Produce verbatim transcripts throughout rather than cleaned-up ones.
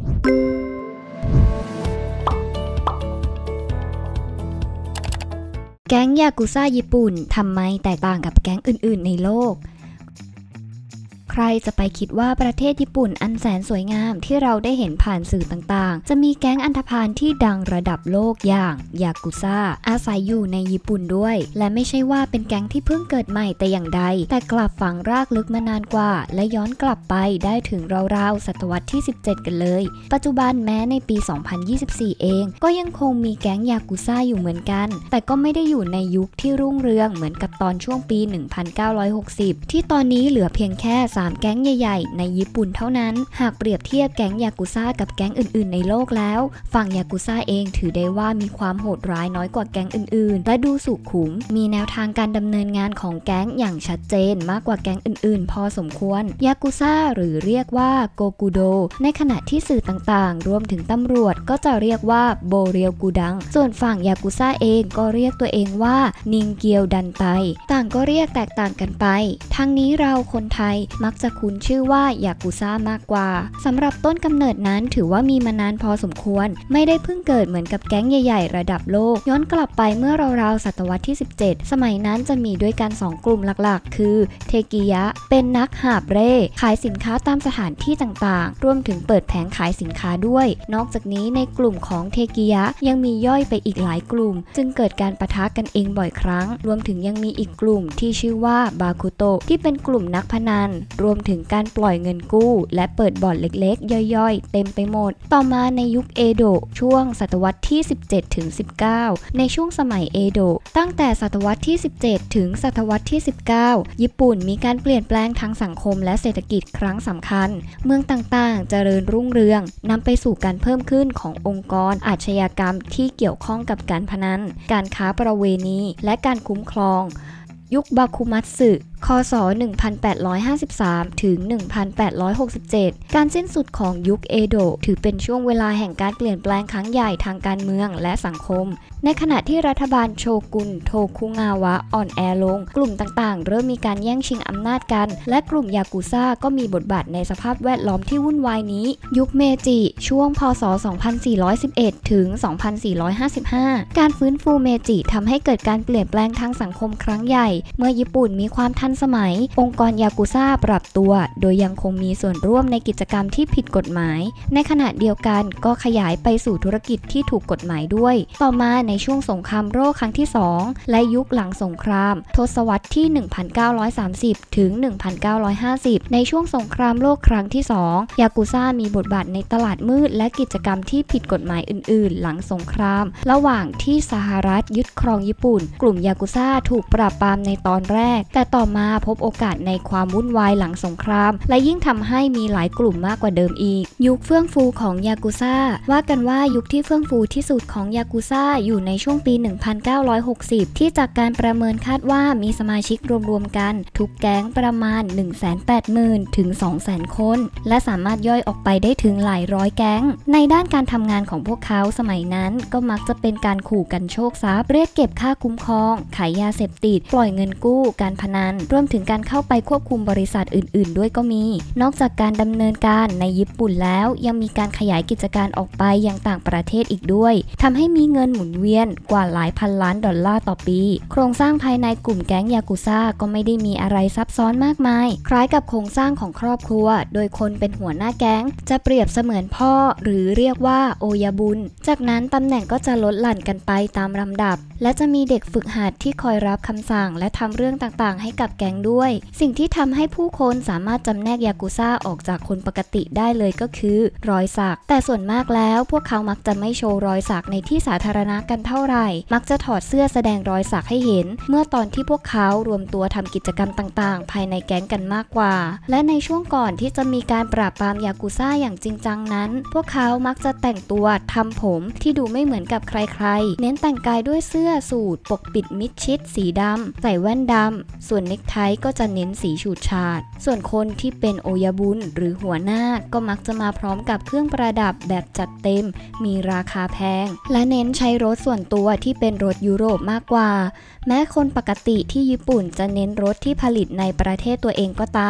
แก๊งยากุซ่าญี่ปุ่นทำไมแตกต่างกับแก๊งอื่นๆในโลกใครจะไปคิดว่าประเทศญี่ปุ่นอันแสนสวยงามที่เราได้เห็นผ่านสื่อต่างๆจะมีแก๊งอันธพาลที่ดังระดับโลกอย่างยากุซ่าอาศัยอยู่ในญี่ปุ่นด้วยและไม่ใช่ว่าเป็นแก๊งที่เพิ่งเกิดใหม่แต่อย่างใดแต่กลับฝังรากลึกมานานกว่าและย้อนกลับไปได้ถึงราวๆศตวรรษที่สิบเจ็ดกันเลยปัจจุบันแม้ในปีสองพันยี่สิบสี่เองก็ยังคงมีแก๊งยากุซ่าอยู่เหมือนกันแต่ก็ไม่ได้อยู่ในยุคที่รุ่งเรืองเหมือนกับตอนช่วงปีหนึ่งพันเก้าร้อยหกสิบที่ตอนนี้เหลือเพียงแค่สามแก๊งใหญ่ๆในญี่ปุ่นเท่านั้นหากเปรียบเทียบแก๊งยากุซ่ากับแก๊งอื่นๆในโลกแล้วฝั่งยากุซ่าเองถือได้ว่ามีความโหดร้ายน้อยกว่าแก๊งอื่นๆและดูสุขุมมีแนวทางการดำเนินงานของแก๊งอย่างชัดเจนมากกว่าแก๊งอื่นๆพอสมควรยากุซ่าหรือเรียกว่าโกกุโดในขณะที่สื่อต่างๆรวมถึงตำรวจก็จะเรียกว่าโบเรียวกูดังส่วนฝั่งยากุซ่าเองก็เรียกตัวเองว่านิงเกียวดันไตต่างก็เรียกแตกต่างกันไปทั้งนี้เราคนไทยมักจะคุ้นชื่อว่ายากุซ่ามากกว่าสำหรับต้นกำเนิดนั้นถือว่ามีมานานพอสมควรไม่ได้เพิ่งเกิดเหมือนกับแก๊งใหญ่ๆระดับโลกย้อนกลับไปเมื่อราวๆศตวรรษที่สิบเจ็ดสมัยนั้นจะมีด้วยกันสองกลุ่มหลักๆคือเทกิยะเป็นนักหาบเร่ขายสินค้าตามสถานที่ต่างๆรวมถึงเปิดแผงขายสินค้าด้วยนอกจากนี้ในกลุ่มของเทกิยะยังมีย่อยไปอีกหลายกลุ่มจึงเกิดการปะทะกันเองบ่อยครั้งรวมถึงยังมีอีกกลุ่มที่ชื่อว่าบาคุโตะที่เป็นกลุ่มนักพนันรวมถึงการปล่อยเงินกู้และเปิดบ่อนเล็กๆย่อยๆเต็มไปหมดต่อมาในยุคเอโดะช่วงศตวรรษที่สิบเจ็ดถึงสิบเก้าในช่วงสมัยเอโดะตั้งแต่ศตวรรษที่สิบเจ็ดถึงศตวรรษที่สิบเก้าญี่ปุ่นมีการเปลี่ยนแปลงทางสังคมและเศรษฐกิจครั้งสำคัญเมืองต่างๆเจริญรุ่งเรืองนำไปสู่การเพิ่มขึ้นขององค์กรอาชญากรรมที่เกี่ยวข้องกับการพนันการค้าประเวณีและการคุ้มครองยุคบาคุมัตสึคศหนึ่งพันแปดร้อยห้าสิบสามถึงหนึ่งพันแปดร้อยหกสิบเจ็ดการสิ้นสุดของยุคเอโดะถือเป็นช่วงเวลาแห่งการเปลี่ยนแปลงครั้งใหญ่ทางการเมืองและสังคมในขณะที่รัฐบาลโชกุนโทคุงาวะอ่อนแอลงกลุ่มต่างๆเริ่มมีการแย่งชิงอำนาจกันและกลุ่มยากุซ่าก็มีบทบาทในสภาพแวดล้อมที่วุ่นวายนี้ยุคเมจิช่วงพ.ศ. สองพันสี่ร้อยสิบเอ็ดถึงสองพันสี่ร้อยห้าสิบห้าการฟื้นฟูเมจิทำให้เกิดการเปลี่ยนแปลงทางสังคมครั้งใหญ่เมื่อญี่ปุ่นมีความทันสมัยองค์กรยากุซ่าปรับตัวโดยยังคงมีส่วนร่วมในกิจกรรมที่ผิดกฎหมายในขณะเดียวกันก็ขยายไปสู่ธุรกิจที่ถูกกฎหมายด้วยต่อมาในช่วงสงครามโลกครั้งที่สองและยุคหลังสงครามทศวรรษที่ หนึ่งพันเก้าร้อยสามสิบ ถึง หนึ่งพันเก้าร้อยห้าสิบ ในช่วงสงครามโลกครั้งที่สองยากุซ่ามีบทบาทในตลาดมืดและกิจกรรมที่ผิดกฎหมายอื่นๆหลังสงครามระหว่างที่สหรัฐยึดครองญี่ปุ่นกลุ่มยากุซ่าถูกปราบปรามในตอนแรกแต่ต่อมาพบโอกาสในความวุ่นวายหลังสงครามและยิ่งทำให้มีหลายกลุ่มมากกว่าเดิมอีกยุคเฟื่องฟูของยากุซ่าว่ากันว่ายุคที่เฟื่องฟูที่สุดของยากุซ่าอยู่ในช่วงปี หนึ่งพันเก้าร้อยหกสิบ ที่จากการประเมินคาดว่ามีสมาชิกรวมๆกันทุกแก๊งประมาณ หนึ่งแสนแปดหมื่น ถึง สองแสน คนและสามารถย่อยออกไปได้ถึงหลายร้อยแก๊งในด้านการทำงานของพวกเขาสมัยนั้นก็มักจะเป็นการขู่กันโชคทรัพย์เรียกเก็บค่าคุ้มครองขายยาเสพติดปล่อยเงินกู้การพนันรวมถึงการเข้าไปควบคุมบริษัทอื่นๆด้วยก็มีนอกจากการดำเนินการในญี่ปุ่นแล้วยังมีการขยายกิจการออกไปยังต่างประเทศอีกด้วยทำให้มีเงินหมุนเวียนกว่าหลายพันล้านดอลลาร์ต่อปีโครงสร้างภายในกลุ่มแก๊งยากุซ่าก็ไม่ได้มีอะไรซับซ้อนมากมายคล้ายกับโครงสร้างของครอบครัวโดยคนเป็นหัวหน้าแก๊งจะเปรียบเสมือนพ่อหรือเรียกว่าโอยาบุญจากนั้นตำแหน่งก็จะลดหลั่นกันไปตามลำดับและจะมีเด็กฝึกหัดที่คอยรับคำสั่งและทำเรื่องต่างๆให้กับแก๊งด้วยสิ่งที่ทำให้ผู้คนสามารถจำแนกยากุซ่าออกจากคนปกติได้เลยก็คือรอยสักแต่ส่วนมากแล้วพวกเขามักจะไม่โชว์รอยสักในที่สาธารณะกันเท่าไหร่มักจะถอดเสื้อแสดงรอยสักให้เห็นเมื่อตอนที่พวกเขารวมตัวทำกิจกรรมต่างๆภายในแก๊งกันมากกว่าและในช่วงก่อนที่จะมีการปราบปรามยากุซ่าอย่างจริงจังนั้นพวกเขามักจะแต่งตัวทำผมที่ดูไม่เหมือนกับใครๆเน้นแต่งกายด้วยเสื้อสูทปกปิดมิดชิดสีดำใส่แว่นดำส่วนเนคไทก็จะเน้นสีฉูดฉาดส่วนคนที่เป็นโอยาบุญหรือหัวหน้าก็มักจะมาพร้อมกับเครื่องประดับแบบจัดเต็มมีราคาแพงและเน้นใช้รถส่วนตัวที่เป็นรถยุโรปมากกว่าแม้คนปกติที่ญี่ปุ่นจะเน้นรถที่ผลิตในประเทศตัวเองก็ตาม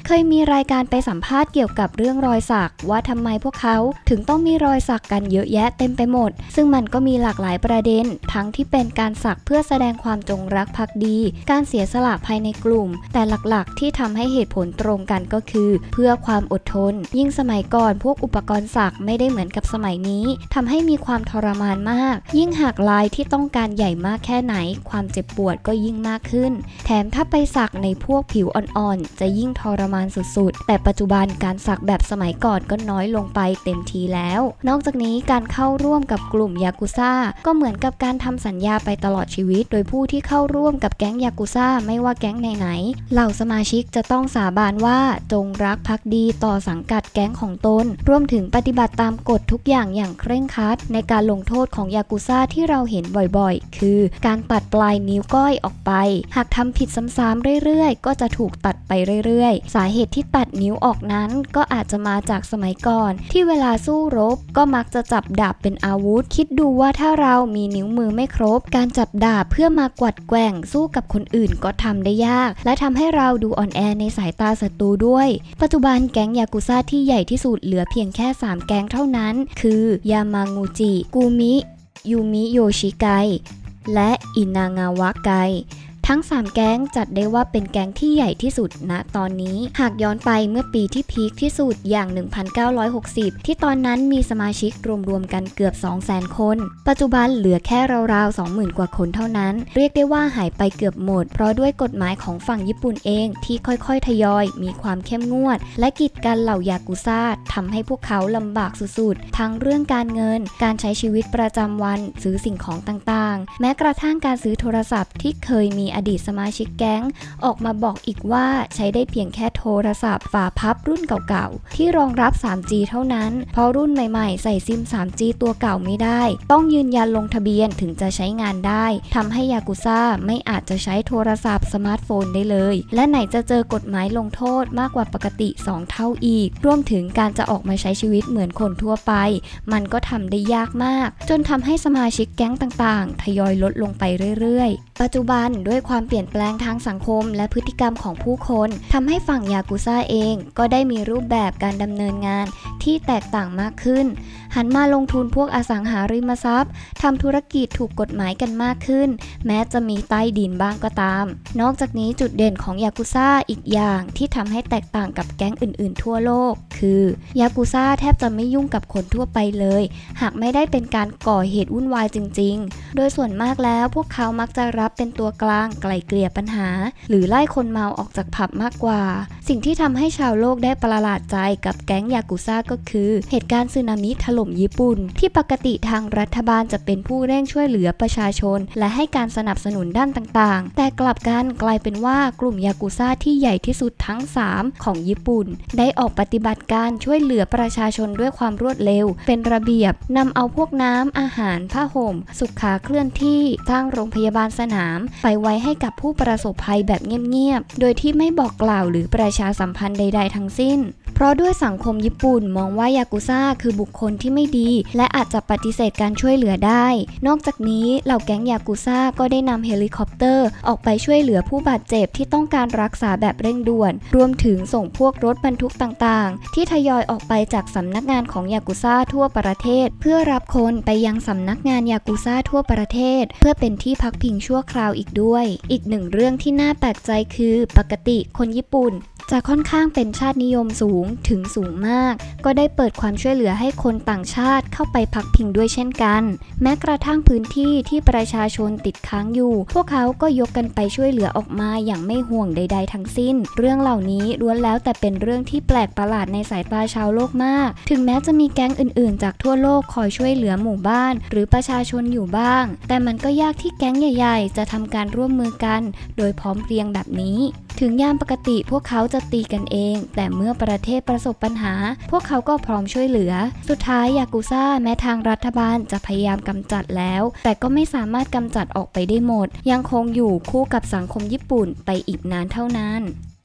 เคยมีรายการไปสัมภาษณ์เกี่ยวกับเรื่องรอยสักว่าทำไมพวกเขาถึงต้องมีรอยสักกันเยอะแยะเต็มไปหมดซึ่งมันก็มีหลากหลายประเด็นทั้งที่เป็นการสักเพื่อแสดงความจงรักภักดีการเสียสละภายในกลุ่มแต่หลักๆที่ทำให้เหตุผลตรงกันก็คือเพื่อความอดทนยิ่งสมัยก่อนพวกอุปกรณ์สักไม่ได้เหมือนกับสมัยนี้ทำให้มีความทรมานมากยิ่งหากลายที่ต้องการใหญ่มากแค่ไหนความเจ็บปวดก็ยิ่งมากขึ้นแถมถ้าไปสักในพวกผิวอ่อนๆจะยิ่งทรมานสุดๆแต่ปัจจุบันการสักแบบสมัยก่อนก็น้อยลงไปเต็มทีแล้วนอกจากนี้การเข้าร่วมกับกลุ่มยากุซ่าก็เหมือนกับการทำสัญญาไปตลอดชีวิตโดยผู้ที่เข้าร่วมกับแก๊งยากุซ่าไม่ว่าแก๊งไหนๆเหล่าสมาชิกจะต้องสาบานว่าจงรักภักดีต่อสังกัดแก๊งของตนรวมถึงปฏิบัติตามกฎทุกอย่างอย่างเคร่งครัดในการลงโทษของยากุซ่าที่เราเห็นบ่อยๆคือการตัดปลายนิ้วก้อยออกไปหากทำผิดซ้ำๆเรื่อยๆก็จะถูกตัดไปเรื่อยๆสาเหตุที่ตัดนิ้วออกนั้นก็อาจจะมาจากสมัยก่อนที่เวลาสู้รบก็มักจะจับดาบเป็นอาวุธคิดดูว่าถ้าเรามีนิ้วมือไม่ครบการจับดาบเพื่อมากวัดแกว่งสู้กับคนอื่นก็ทำได้ยากและทำให้เราดูอ่อนแอในสายตาศัตรูด้วยปัจจุบันแก๊งยากุซ่าที่ใหญ่ที่สุดเหลือเพียงแค่สามแก๊งเท่านั้นคือยามางูจิกูมิยูมิโยชิไกและอินางาวะไกทั้งสามแก๊งจัดได้ว่าเป็นแก๊งที่ใหญ่ที่สุดณตอนนี้หากย้อนไปเมื่อปีที่พีคที่สุดอย่าง หนึ่งพันเก้าร้อยหกสิบ ที่ตอนนั้นมีสมาชิกรวมๆกันเกือบ สองแสน คนปัจจุบันเหลือแค่ราวๆ สองหมื่น กว่าคนเท่านั้นเรียกได้ว่าหายไปเกือบหมดเพราะด้วยกฎหมายของฝั่งญี่ปุ่นเองที่ค่อยๆทยอยมีความเข้มงวดและกีดกันเหล่ายากุซ่าทำให้พวกเขาลำบากสุดๆทั้งเรื่องการเงินการใช้ชีวิตประจำวันซื้อสิ่งของต่างๆแม้กระทั่งการซื้อโทรศัพท์ที่เคยมีอดีตสมาชิกแก๊งออกมาบอกอีกว่าใช้ได้เพียงแค่โทรศัพท์ฝาพับรุ่นเก่าๆที่รองรับ ทรีจี เท่านั้นเพราะรุ่นใหม่ๆใส่ซิม ทรีจี ตัวเก่าไม่ได้ต้องยืนยันลงทะเบียนถึงจะใช้งานได้ทำให้ยากุซ่าไม่อาจจะใช้โทรศัพท์สมาร์ทโฟนได้เลยและไหนจะเจอกฎหมายลงโทษมากกว่าปกติสองเท่าอีกรวมถึงการจะออกมาใช้ชีวิตเหมือนคนทั่วไปมันก็ทำได้ยากมากจนทำให้สมาชิกแก๊งต่างๆทยอยลดลงไปเรื่อยๆปัจจุบันด้วยความเปลี่ยนแปลงทางสังคมและพฤติกรรมของผู้คนทำให้ฝั่งยากุซ่าเองก็ได้มีรูปแบบการดำเนินงานที่แตกต่างมากขึ้นหันมาลงทุนพวกอสังหาริมทรัพย์ทำธุรกิจถูกกฎหมายกันมากขึ้นแม้จะมีใต้ดินบ้างก็ตามนอกจากนี้จุดเด่นของยากุซ่าอีกอย่างที่ทำให้แตกต่างกับแก๊งอื่นๆทั่วโลกคือยากุซ่าแทบจะไม่ยุ่งกับคนทั่วไปเลยหากไม่ได้เป็นการก่อเหตุวุ่นวายจริงๆโดยส่วนมากแล้วพวกเขามักจะรับเป็นตัวกลางไกล่เกลี่ยปัญหาหรือไล่คนเมาออกจากผับมากกว่าสิ่งที่ทำให้ชาวโลกได้ประหลาดใจกับแก๊งยากุซ่าก็คือเหตุการณ์สึนามิถล่มญี่ปุ่นที่ปกติทางรัฐบาลจะเป็นผู้เร่งช่วยเหลือประชาชนและให้การสนับสนุนด้านต่างๆแต่กลับกันกลายเป็นว่ากลุ่มยากุซ่าที่ใหญ่ที่สุดทั้งสามของญี่ปุ่นได้ออกปฏิบัติการช่วยเหลือประชาชนด้วยความรวดเร็วเป็นระเบียบนำเอาพวกน้ำอาหารผ้าห่มสุขาเคลื่อนที่สร้างโรงพยาบาลสนามไปไว้ให้กับผู้ประสบภัยแบบเงียบๆโดยที่ไม่บอกกล่าวหรือประชาสัมพันธ์ใดๆทั้งสิ้นเพราะด้วยสังคมญี่ปุ่นมองว่ายากุซ่าคือบุคคลที่ไม่ดีและอาจจะปฏิเสธการช่วยเหลือได้นอกจากนี้เหล่าแก๊งยากุซ่าก็ได้นำเฮลิคอปเตอร์ออกไปช่วยเหลือผู้บาดเจ็บที่ต้องการรักษาแบบเร่งด่วนรวมถึงส่งพวกรถบรรทุกต่างๆที่ทยอยออกไปจากสำนักงานของยากุซ่าทั่วประเทศเพื่อรับคนไปยังสำนักงานยากุซ่าทั่วประเทศเพื่อเป็นที่พักพิงชั่วคราวอีกด้วยอีกหนึ่งเรื่องที่น่าแปลกใจคือปกติคนญี่ปุ่นจะค่อนข้างเป็นชาตินิยมสูงถึงสูงมากก็ได้เปิดความช่วยเหลือให้คนต่างชาติเข้าไปพักพิงด้วยเช่นกันแม้กระทั่งพื้นที่ที่ประชาชนติดค้างอยู่พวกเขาก็ยกกันไปช่วยเหลือออกมาอย่างไม่ห่วงใดๆทั้งสิ้นเรื่องเหล่านี้ล้วนแล้วแต่เป็นเรื่องที่แปลกประหลาดในสายตาชาวโลกมากถึงแม้จะมีแก๊งอื่นๆจากทั่วโลกคอยช่วยเหลือหมู่บ้านหรือประชาชนอยู่บ้างแต่มันก็ยากที่แก๊งใหญ่ๆจะทำการร่วมมือกันโดยพร้อมเพรียงแบบนี้ถึงยามปกติพวกเขาจะตีกันเองแต่เมื่อประเทศประสบปัญหาพวกเขาก็พร้อมช่วยเหลือสุดท้ายยากุซ่าแม้ทางรัฐบาลจะพยายามกำจัดแล้วแต่ก็ไม่สามารถกำจัดออกไปได้หมดยังคงอยู่คู่กับสังคมญี่ปุ่นไปอีกนานเท่านั้น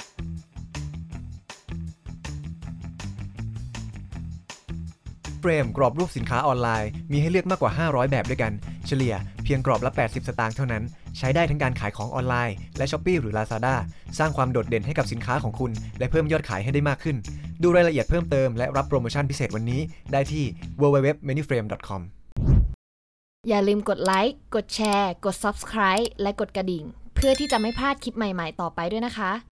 เฟรมกรอบรูปสินค้าออนไลน์มีให้เลือกมากกว่าห้าร้อยแบบด้วยกันเฉลี่ยเพียงกรอบละแปดสิบสตางค์เท่านั้นใช้ได้ทั้งการขายของออนไลน์และ Shopee หรือ Lazada สร้างความโดดเด่นให้กับสินค้าของคุณและเพิ่มยอดขายให้ได้มากขึ้นดูรายละเอียดเพิ่มเติมและรับโปรโมชั่นพิเศษวันนี้ได้ที่ ดับเบิลยู ดับเบิลยู ดับเบิลยู ดอท manyframe ดอท คอมอย่าลืมกดไลค์กดแชร์กด Subscribe และกดกระดิ่งเพื่อที่จะไม่พลาดคลิปใหม่ๆต่อไปด้วยนะคะ